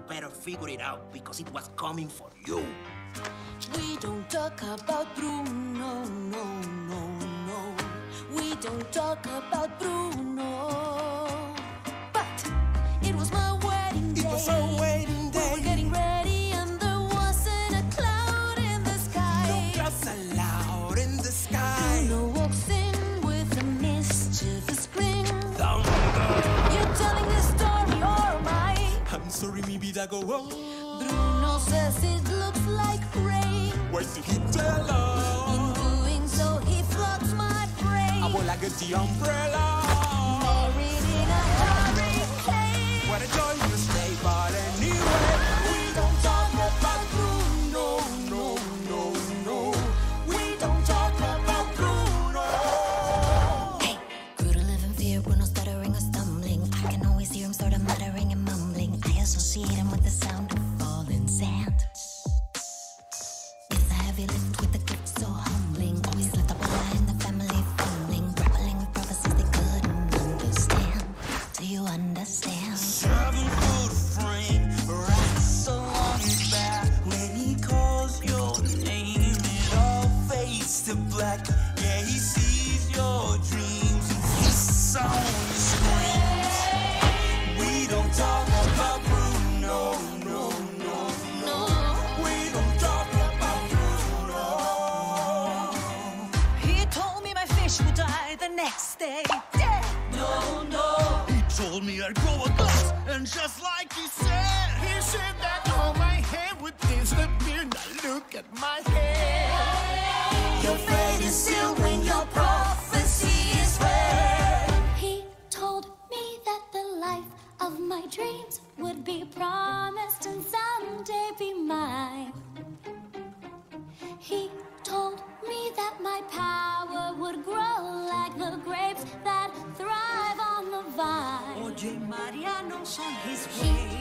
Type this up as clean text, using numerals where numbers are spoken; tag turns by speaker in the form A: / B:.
A: better figure it out because it was coming for you.
B: We don't talk about Bruno, no, no, no. We don't talk about Bruno. But it was my wedding day.
A: It was our wedding day.
B: We were getting ready and there wasn't a cloud in the sky.
A: No clouds allowed in the sky.
B: Bruno walks in with a mischievous grin.
A: Thunder.
B: You're telling this story or am I?
A: I'm sorry, mi vida go on.
B: Bruno says it looks like rain.
A: Why did he tell us?
B: In doing so, he floods my brain.
A: I will like the umbrella.
B: Married in a hurricane.
A: What a joyous day, but anyway, we don't talk about Bruno, no, no, no. We don't talk about Bruno.
B: Hey, grew to live in fear, Bruno stuttering or stumbling. I can always hear him sort of muttering and mumbling. I associate him with the sound of falling sand. It's a heavy lift with a gift so humbling. Always let the lie in the family fumbling. Grappling with prophecies they couldn't understand. Do you understand?
A: 7-foot frame, rats along his back. When he calls your name, it all fades to black. Yeah, he sees your dreams, his song screams. We don't talk about Bruno, no, no, no. We don't talk about Bruno.
B: He told me my fish would die the next day. Dead.
A: No, no. He told me I'd grow a ghost, and just like he said that all my hair would disappear. Now look at my hair.
B: Your fate is sealed when your prophecy is read. He told me that the life of my dreams would be promised and someday be mine. He told me that my power would grow like the grapes that thrive on the vine.
A: Oye, Mariano, son his
B: He